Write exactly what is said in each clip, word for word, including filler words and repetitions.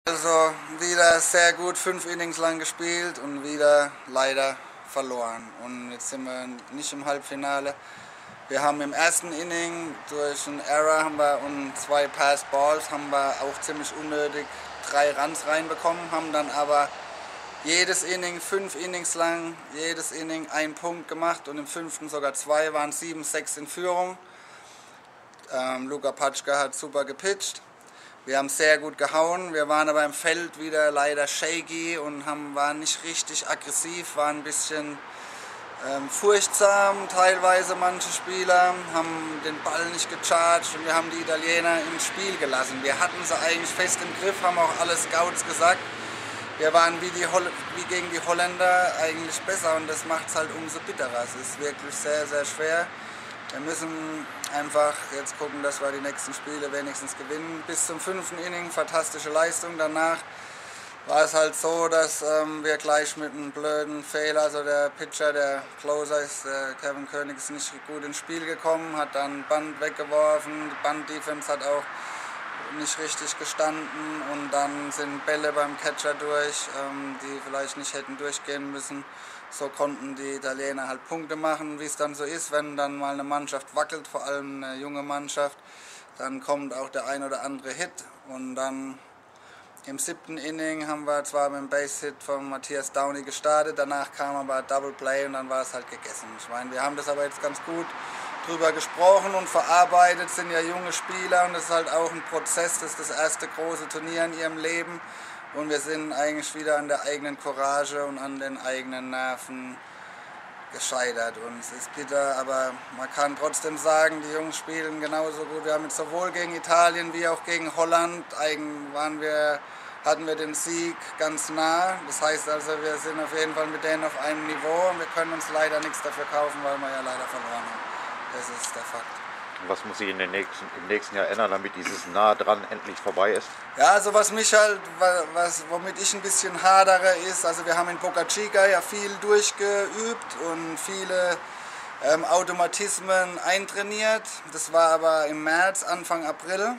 Also wieder sehr gut, fünf Innings lang gespielt und wieder leider verloren. Und jetzt sind wir nicht im Halbfinale. Wir haben im ersten Inning durch einen Error haben wir und zwei Passed Balls haben wir auch ziemlich unnötig drei Runs reinbekommen, haben dann aber jedes Inning, fünf Innings lang, jedes Inning einen Punkt gemacht und im fünften sogar zwei, waren sieben sechs in Führung. Ähm, Luka Patschka hat super gepitcht. Wir haben sehr gut gehauen, wir waren aber im Feld wieder leider shaky und haben, waren nicht richtig aggressiv, waren ein bisschen ähm, furchtsam teilweise manche Spieler, haben den Ball nicht gecharged und wir haben die Italiener ins Spiel gelassen. Wir hatten sie eigentlich fest im Griff, haben auch alle Scouts gesagt. Wir waren wie, die wie gegen die Holländer eigentlich besser und das macht es halt umso bitterer. Es ist wirklich sehr, sehr schwer. Wir müssen einfach jetzt gucken, dass wir die nächsten Spiele wenigstens gewinnen. Bis zum fünften Inning, fantastische Leistung. Danach war es halt so, dass ähm, wir gleich mit einem blöden Fehler, also der Pitcher, der Closer ist, der Kevin König ist nicht gut ins Spiel gekommen, hat dann Band weggeworfen, die Band-Defense hat auch nicht richtig gestanden und dann sind Bälle beim Catcher durch, ähm, die vielleicht nicht hätten durchgehen müssen. So konnten die Italiener halt Punkte machen, wie es dann so ist, wenn dann mal eine Mannschaft wackelt, vor allem eine junge Mannschaft, dann kommt auch der ein oder andere Hit und dann im siebten Inning haben wir zwar mit dem Base-Hit von Matthias Downey gestartet, danach kam aber Double Play und dann war es halt gegessen. Ich meine, wir haben das aber jetzt ganz gut drüber gesprochen und verarbeitet, sind ja junge Spieler und das ist halt auch ein Prozess, das ist das erste große Turnier in ihrem Leben und wir sind eigentlich wieder an der eigenen Courage und an den eigenen Nerven gescheitert und es ist bitter, aber man kann trotzdem sagen, die Jungs spielen genauso gut. Wir haben jetzt sowohl gegen Italien wie auch gegen Holland, eigentlich waren wir, hatten wir den Sieg ganz nah, das heißt also, wir sind auf jeden Fall mit denen auf einem Niveau und wir können uns leider nichts dafür kaufen, weil wir ja leider verloren haben. Das ist der Fakt. Was muss sich in den nächsten, im nächsten Jahr ändern, damit dieses nah dran endlich vorbei ist? Ja, also was mich halt, was, womit ich ein bisschen hadere ist, also wir haben in Boca Chica ja viel durchgeübt und viele ähm, Automatismen eintrainiert. Das war aber im März, Anfang April.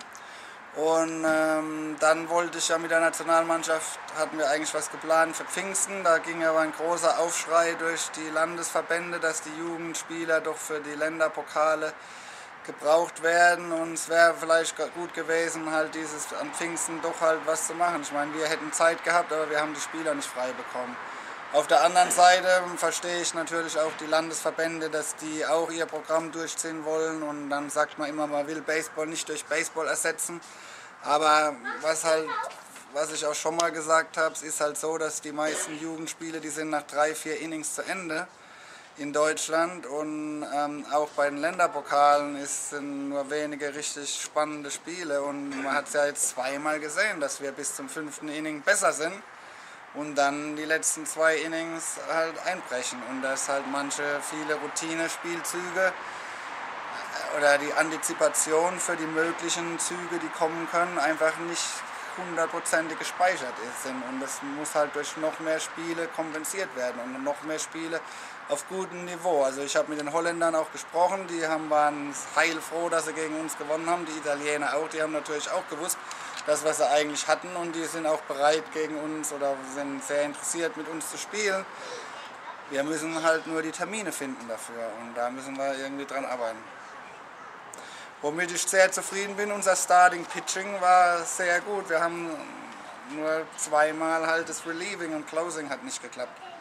Und ähm, dann wollte ich ja mit der Nationalmannschaft, hatten wir eigentlich was geplant für Pfingsten. Da ging aber ein großer Aufschrei durch die Landesverbände, dass die Jugendspieler doch für die Länderpokale gebraucht werden. Und es wäre vielleicht gut gewesen, halt dieses an Pfingsten doch halt was zu machen. Ich meine, wir hätten Zeit gehabt, aber wir haben die Spieler nicht frei bekommen. Auf der anderen Seite verstehe ich natürlich auch die Landesverbände, dass die auch ihr Programm durchziehen wollen und dann sagt man immer, man will Baseball nicht durch Baseball ersetzen. Aber was halt, was ich auch schon mal gesagt habe, es ist halt so, dass die meisten Jugendspiele, die sind nach drei, vier Innings zu Ende in Deutschland und ähm, auch bei den Länderpokalen ist, sind nur wenige richtig spannende Spiele und man hat es ja jetzt zweimal gesehen, dass wir bis zum fünften Inning besser sind. Und dann die letzten zwei Innings halt einbrechen und dass halt manche, viele Routine-Spielzüge oder die Antizipation für die möglichen Züge, die kommen können, einfach nicht hundertprozentig gespeichert sind und das muss halt durch noch mehr Spiele kompensiert werden und noch mehr Spiele auf gutem Niveau. Also ich habe mit den Holländern auch gesprochen, die haben, waren heilfroh, dass sie gegen uns gewonnen haben, die Italiener auch, die haben natürlich auch gewusst, das, was sie eigentlich hatten und die sind auch bereit gegen uns oder sind sehr interessiert mit uns zu spielen. Wir müssen halt nur die Termine finden dafür und da müssen wir irgendwie dran arbeiten. Womit ich sehr zufrieden bin, unser Starting Pitching war sehr gut. Wir haben nur zweimal halt das Relieving und Closing hat nicht geklappt.